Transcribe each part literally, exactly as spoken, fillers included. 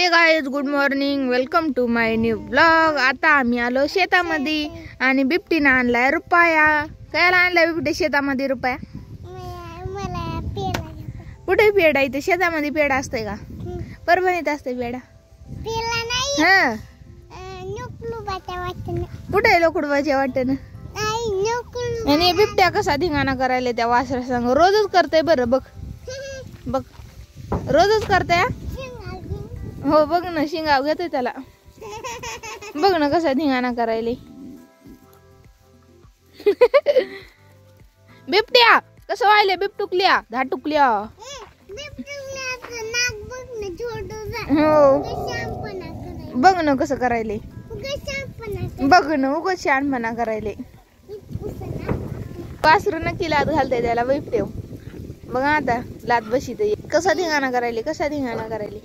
हे guys, good morning, welcome to my new blog. आता आम्ही आलो शेतामध्ये आणि बिबटीने आणलाय रुपया। काय आणलाय बिबटे शेतामध्ये रुपया? मला पेढा. कुठे पेढा? इथे शेतामध्ये पेढा असते का? परभणीत असते पेढा? पेढा नाही, हा लोकडुबाच्या वाटेने. कुठे लोकडुबाच्या वाटेने? नाही, लोकडुबा. आणि बिबट्या कसा धिंगाणा करायला त्या वासरा संग? रोजच करते बरं, बघ बघ, रोजच करते। हो बघ ना, शिंगाव घेते त्याला, बघ ना कसा धिंगाणा करायले। बिबट्या कसं व्हायले? बिबटुकल्या धाटुकल्या। हो बघ ना कसं करायले, बघ ना उगाच शहाणपणा करायले। वासरू नक्की लात घालते त्याला बिबट्या। बघा आता लात बशी कसा धिंगाणा करायले, कसा धिंगाणा करायले।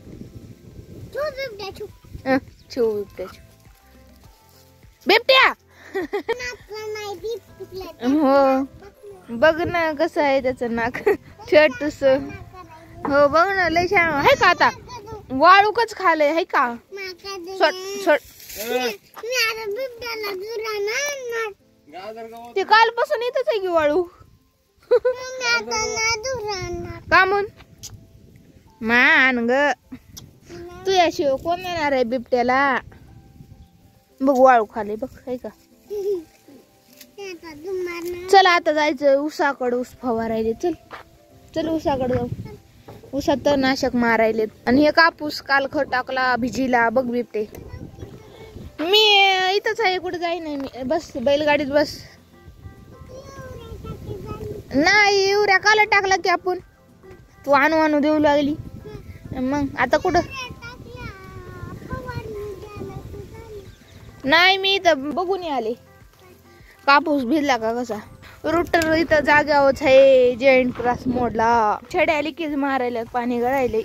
छू बिबट्या, बिबट्या हो बघ ना कसं आहे त्याचं नाक छोटूस। हो बघ ना लय छान आहे का? आता वाळूकच खाले आहे का? ते कालपासून येतच आहे की वाळू। का म्हणून मान ग तू याशिवाय कोण येणार आहे बिबट्याला? बघ वाळू खाले बघ आहे का? चल आता जायचं उसाकडे, ऊस फवारायले। चल चल उसाकडे जाऊ, उसात तणनाशक मारायले। आणि हे कापूस काल खत टाकला भिजीला बघ बिबटे। मी इथंच आहे, कुठे जाई नाही मी, बस बैलगाडीत बस। नाही एवढ्या काल टाकला की आपण, तू आणू आणू देऊ लागली मग। आता कुठं नाही, मी इथं बघून आले कापूस भिजला का कसा। रुटर इथं जाग्यावरच आहे, जॉईंट क्रॉस मोडला। छड्या लिकेज मारायला पाणी गळायले।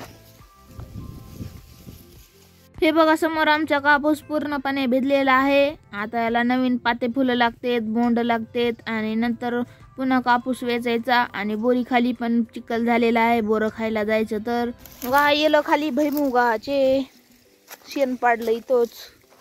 हे बघा समोर आमचा कापूस पूर्णपणे भिजलेला आहे। आता याला नवीन पाते फुलं लागतेत, बोंड लागतेत आणि नंतर पुन्हा कापूस वेचायचा। आणि बोरी खाली पण चिखल झालेला आहे, बोर खायला जायचं तर गा येलं खाली भैमुगाचे शेण पाडलं इथंच।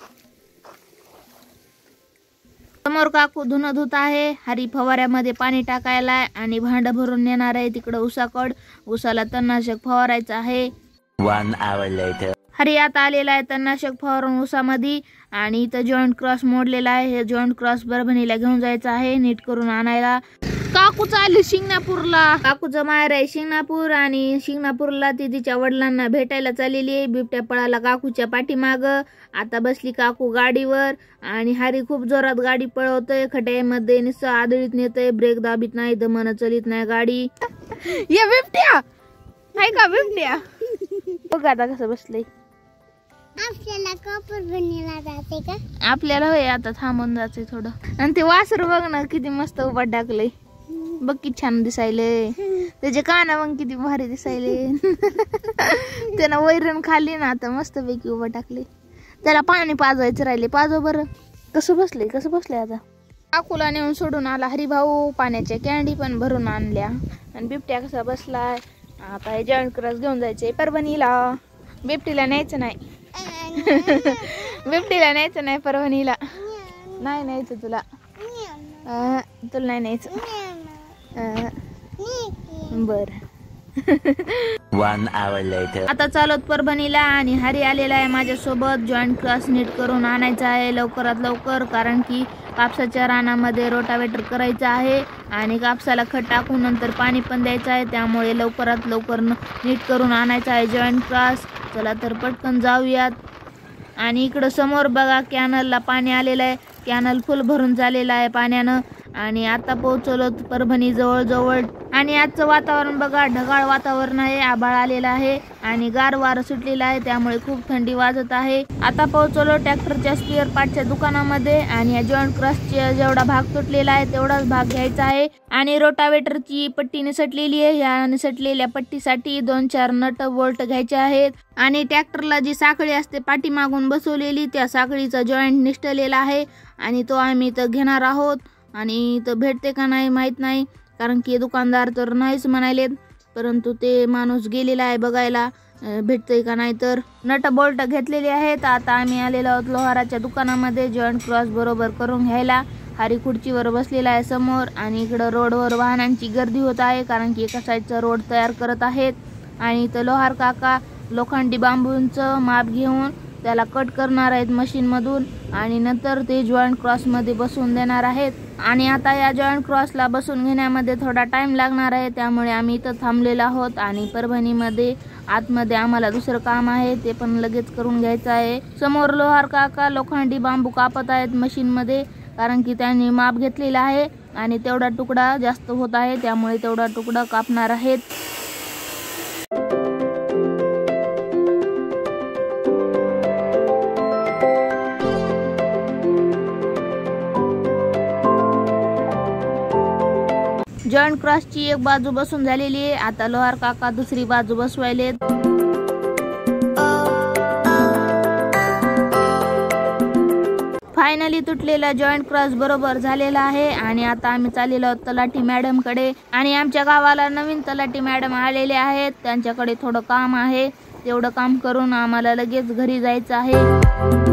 समोर काकू धुणं धुत आहे, हरी फवाऱ्यामध्ये पाणी टाकायला आणि भांड भरून नेणार आहे तिकडं उसाकड। उसाला तणनाशक फवारायचं आहे। One hour later. हरी आता आलेला आहे तणनाशक फवारून उसामध्ये। आणि इथं जॉईंट क्रॉस मोडलेला आहे, हे जॉईंट क्रॉस परभणीला घेऊन जायचं आहे नीट करून आणायला। काकू चालली शिंगणापूरला, काकूचं माहेर आहे शिंगणापूर आणि शिंगणापूरला ती तिच्या वडिलांना भेटायला चाललेली आहे। बिबट्या पळाला काकूच्या पाठीमाग। आता बसली काकू गाडीवर आणि हरी खूप जोरात गाडी पळवतोय, खड्यामध्ये नुसतं आदळीत नेतोय, ब्रेक दाबीत नाही, दमन चलित नाही गाडी। ये बिबट्या आहे का? बिबट्या बघ आता कसं बसलंय। आपल्याला कापूर बनवायला जाते का? आपल्याला होय, आता थांबून जायचंय थोडं। आणि ते वासर बघ ना किती मस्त उभा टाकलंय, बघ किती छान दिसायले। त्याचे काना मग किती भारी दिसायले। त्यानं वैरण खाल्ली ना, आता मस्त पैकी उभा टाकले। त्याला पाणी पाजवायचं राहिले, पाजव बरं। कसं बसले, कसं बसले आता। काकूला नेऊन सोडून आला हरिभाऊ, पाण्याच्या कॅन्डी पण भरून आणल्या। आणि बिबट्या कसा बसलाय। आता हे जॉईंट क्रॉस घेऊन जायचंय परभणीला। बिबटीला न्यायचं नाही, बिबटीला न्यायचं नाही परभणीला, नाही न्यायचं तुला, तुला नाही न्यायचं बर। One hour later. आता चालत परभणीला आणि हरी आलेला आहे माझ्यासोबत। जॉईंट क्रॉस नीट करून आणायचा आहे लवकरात लवकर, कारण की कापसाच्या रानामध्ये रोटावेटर करायचं आहे आणि कापसाला खत टाकून नंतर पाणी पण द्यायचं आहे, त्यामुळे लवकरात लवकर नीट करून आणायचा आहे जॉईंट क्रॉस। चला तर पटकन जाऊयात। आणि इकडं समोर बघा कॅनलला पाणी आलेलं आहे, कॅनल फुल भरून झालेला आहे पाण्यानं। आणि आता पोहोचलो परभणी जवळ जवळ। आणि आजचं वातावरण बघा, ढगाळ वातावरण आहे, आभाळ आलेला आहे आणि गार वारं सुटलेलं आहे, त्यामुळे खूप थंडी वाजत आहे। आता पोहोचलो ट्रॅक्टरच्या स्पेअर पार्टच्या दुकानामध्ये आणि या जॉईंट क्रॉसचा जेवढा भाग तुटलेला आहे तेवढाच भाग घ्यायचा आहे। आणि रोटावेटरची पट्टी निसटलेली आहे, या निसटलेल्या पट्टीसाठी दोन चार नट बोल्ट घ्यायचे आहेत। आणि ट्रॅक्टरला जी साखळी असते पाठीमागून बसवलेली, त्या साखळीचा जॉईंट निसटलेला आहे आणि तो आम्ही इथं घेणार आहोत। आणि तो भेटते का नाही माहित नाही, कारण की दुकानदार तर नाहीच म्हणालेत, परंतु ते माणूस गेलेला आहे बघायला भेटतंय का नाही तर. नट बोल्ट घेतलेले आहेत. आता आम्ही आलेलो आहोत लोहाराच्या दुकानामध्ये जॉईंट क्रॉस बरोबर करून घ्यायला. हरी खुर्चीवर बसलेला आहे समोर आणि इकडं रोडवर वाहनांची गर्दी होत आहे कारण की एका साईडचा रोड तयार करत आहेत. आणि इथं लोहार काका लोखंडी बांबूंचं माप घेऊन त्याला कट करणार आहेत मशीनमधून आणि नंतर ते जॉईंट क्रॉसमध्ये बसवून देणार आहेत. आणि आता या जॉईंट क्रॉसला बसवून घेण्यामध्ये थोडा टाइम लागणार आहे, त्यामुळे आम्ही इथं थांबलेलो आहोत. आणि परभणीमध्ये आतमध्ये आम्हाला दुसरं काम आहे, ते पण लगेच करून घ्यायचं आहे. समोर लोहार काका लोखंडी बांबू कापत आहेत मशीनमध्ये कारण की त्यांनी माप घेतलेला आहे आणि तेवढा तुकडा जास्त होत आहे, त्यामुळे तेवढा तुकडा कापणार आहेत. जॉईंट क्रॉसची एक बाजू बसून झालेली आहे. आता लोहार काका दुसरी बाजू बसवायलेत. फायनली तुटलेला जॉईंट क्रॉस बरोबर झालेला आहे. आणि आता आम्ही चाललेलो आहोत तलाठी मॅडम कडे. आणि आमच्या गावाला नवीन तलाठी मॅडम आलेले आहेत, त्यांच्याकडे थोडं काम आहे, तेवढं काम करून आम्हाला लगेच घरी जायचं आहे.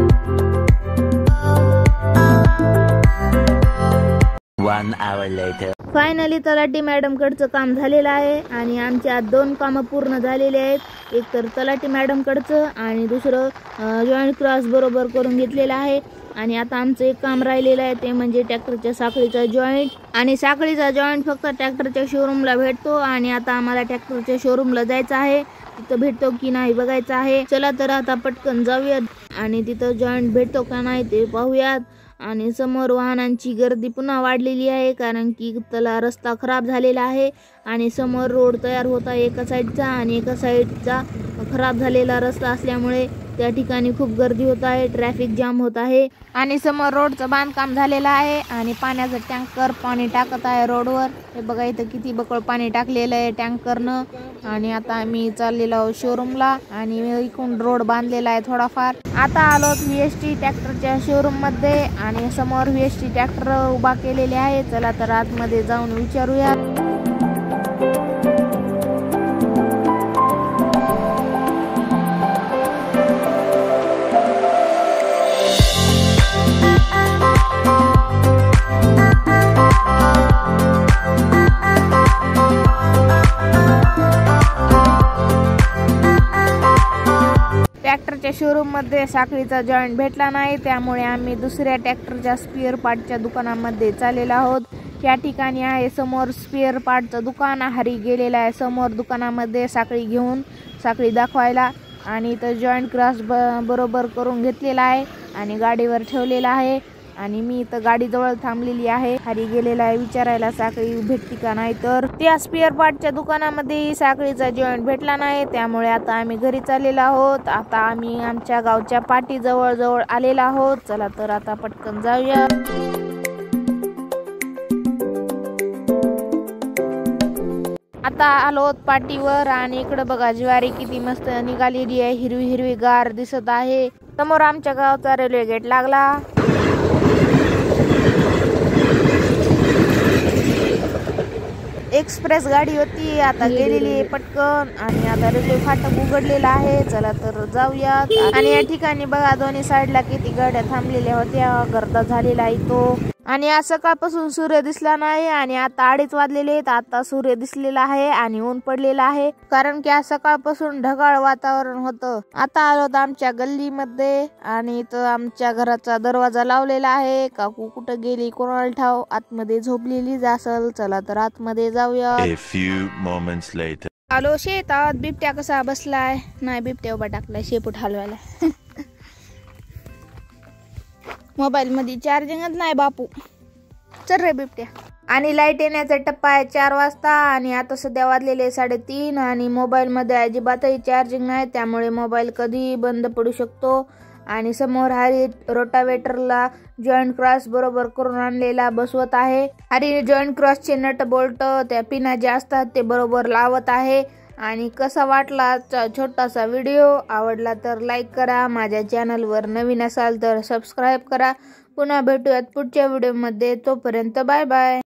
One hour later. फायनली तलाठी मॅडम कडचं काम झालेलं आहे आणि आमच्या दोन कामं पूर्ण झालेले आहेत. एक तर तलाठी मॅडम कडचं आणि दुसरं जॉईंट क्रॉस बरोबर करून घेतलेलं आहे. आणि आता आमचं एक काम राहिलेलं आहे, ते म्हणजे ट्रॅक्टरच्या साखळीचा जॉईंट. आणि साखळीचा जॉईंट फक्त ट्रॅक्टरच्या शोरूमला भेटतो आणि आता आम्हाला ट्रॅक्टरच्या शोरूमला जायचं आहे. तिथं भेटतो की नाही बघायचं आहे. चला तर आता पटकन जाऊयात आणि तिथं जॉईंट भेटतो का नाही ते पाहूयात. आणि समोर वाहनांची गर्दी पुन्हा वाढलेली आहे कारण की त्याला रस्ता खराब झालेला आहे आणि समोर रोड तयार होत आहे एका साईडचा आणि एका साईडचा खराब झालेला रस्ता असल्यामुळे त्या ठिकाणी खूप गर्दी होत आहे, ट्रॅफिक जाम होत आहे. आणि समोर रोडचं बांधकाम झालेलं आहे आणि पाण्याचं टँकर पाणी टाकत आहे रोडवर. हे बघा इथं किती बकळ पाणी टाकलेलं आहे टँकरनं. आणि आता आम्ही चाललेलो आहोत शोरूमला आणि इकडून रोड बांधलेला आहे थोडाफार. आता आलो व्ही एस टी ट्रॅक्टरच्या शोरूम मध्ये आणि समोर व्ही एस टी ट्रॅक्टर उभा केलेले आहे. चला तर आतमध्ये जाऊन विचारूया. ट्रॅक्टरच्या शोरूम मध्ये साखळीचा जॉईंट भेटला नाही, त्यामुळे आम्ही दुसऱ्या ट्रॅक्टरच्या स्पेअर पार्टच्या दुकानामध्ये चाललेलो आहोत. या ठिकाणी आहे समोर स्पेअर पार्टचं दुकान. हरी गेलेला आहे समोर दुकानामध्ये साखळी घेऊन साखळी दाखवायला. आणि इथं जॉईंट क्रॉस ब बरोबर करून घेतलेला आहे आणि गाडीवर ठेवलेला आहे. आणि मी इथं गाडीजवळ थांबलेली आहे. हरी गेलेला आहे विचारायला साखळी भेटती का नाही तर. त्या स्पेअर पार्टच्या दुकानामध्ये साखळीचा जॉईंट भेटला नाही, त्यामुळे आता आम्ही घरी चाललेलो आहोत. आता आम्ही आमच्या गावच्या पाटी जवळ जवळ आलेलो आहोत. चला तर आता पटकन जाऊया. आता आलो पाटीवर आणि इकडे बघा ज्वारी किती मस्त निघालेली आहे, हिरवी हिरवी गार दिसत आहे. समोर आमच्या गावचा रेल्वे गेट लागला. एक्सप्रेस गाडी होती, आता गेलेली आहे पटकन. आणि आता रेल्वे फाटक उघडलेला आहे. चला तर जाऊयात. आणि या ठिकाणी बघा दोन्ही साईडला किती गाड्या थांबलेल्या होत्या, गर्दा झालेला आहे तो. आणि आज सकाळपासून सूर्य दिसला नाही आणि आता अडीच वाजलेले आहेत. आता सूर्य दिसलेला आहे आणि ऊन पडलेला आहे कारण की आज सकाळपासून ढगाळ वातावरण होतं. आता आलो आमच्या गल्लीमध्ये आणि इथं आमच्या घराचा दरवाजा लावलेला आहे. काकू कुठं गेली कोणाला ठाव, आतमध्ये झोपलेलीच असल. चला तर आतमध्ये जाऊया. A few moments later. आलो शेतात. बिबट्या कसा बसलाय, नाही बिबट्या उभा टाकलाय शेपूट हलवायला. मोबाईल मध्ये चार्जिंगच नाही बापू. चल रे बिबट्या. आणि लाईट येण्याचा टप्पा आहे चार वाजता आणि आता सध्या वाजलेले साडेतीन आणि मोबाईल मध्ये अजिबातही चार्जिंग नाही, त्यामुळे मोबाईल कधी बंद पडू शकतो. आणि समोर हरी रोटावेटरला जॉईंट क्रॉस बरोबर करून आणलेला बसवत आहे. हरी जॉईंट क्रॉसचे नट बोल्ट त्या पिना जे असतात ते बरोबर लावत आहे. आणि कसा वाटला छोटासा व्हिडिओ, आवडला तर लाईक करा. माझ्या चॅनलवर नवीन असाल तर सबस्क्राईब करा. पुन्हा भेटूयात पुढच्या व्हिडिओमध्ये. तोपर्यंत बाय बाय.